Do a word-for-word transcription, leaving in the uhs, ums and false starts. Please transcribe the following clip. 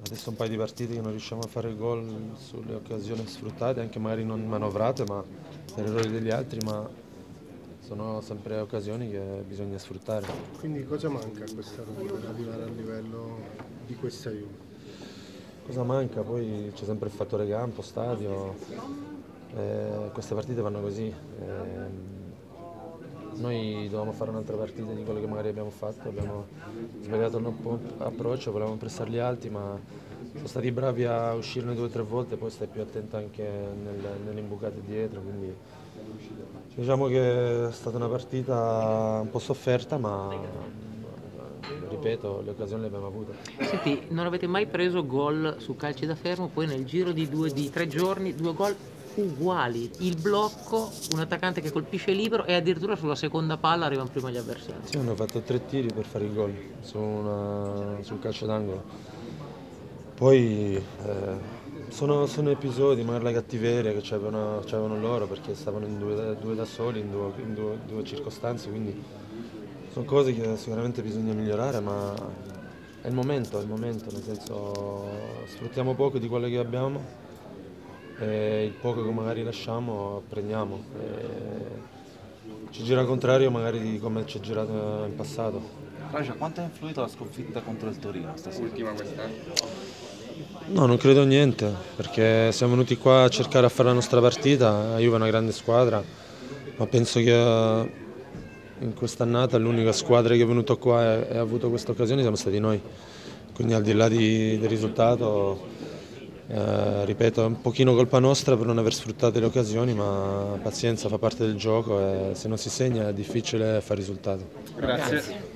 Adesso un paio di partite che non riusciamo a fare gol sulle occasioni sfruttate, anche magari non manovrate, ma per errori degli altri, ma sono sempre occasioni che bisogna sfruttare. Quindi cosa manca a questa Roma per arrivare al livello di questa Juve? Cosa manca? Poi c'è sempre il fattore campo, stadio, eh, queste partite vanno così. Eh, noi dovevamo fare un'altra partita di quello che magari abbiamo fatto, abbiamo sbagliato il nostro approccio, volevamo pressarli alti, ma sono stati bravi a uscirne due o tre volte, poi stai più attento anche nel, nelle imbucate dietro, quindi diciamo che è stata una partita un po' sofferta, ma ripeto, le occasioni le abbiamo avute. Senti, non avete mai preso gol su calci da fermo, poi nel giro di due, di tre giorni, due gol uguali, il blocco, un attaccante che colpisce libero e addirittura sulla seconda palla arrivano prima gli avversari. Sì, hanno fatto tre tiri per fare il gol su una, sul calcio d'angolo. Poi eh, sono, sono episodi, magari la cattiveria che c'avevano, c'avevano loro perché stavano in due, due da soli, in, due, in due, due circostanze, quindi sono cose che sicuramente bisogna migliorare, ma è il momento, è il momento, nel senso sfruttiamo poco di quello che abbiamo e il poco che magari lasciamo prendiamo. E ci gira al contrario magari di come ci è girato in passato. Raja, quanto ha influito la sconfitta contro il Torino stasera? Ultima questa? No, non credo niente, perché siamo venuti qua a cercare a fare la nostra partita, la Juve è una grande squadra, ma penso che in quest'annata l'unica squadra che è venuta qua e ha avuto questa occasione siamo stati noi, quindi al di là di, del risultato, eh, ripeto, è un pochino colpa nostra per non aver sfruttato le occasioni, ma pazienza, fa parte del gioco e se non si segna è difficile fare risultato. Grazie.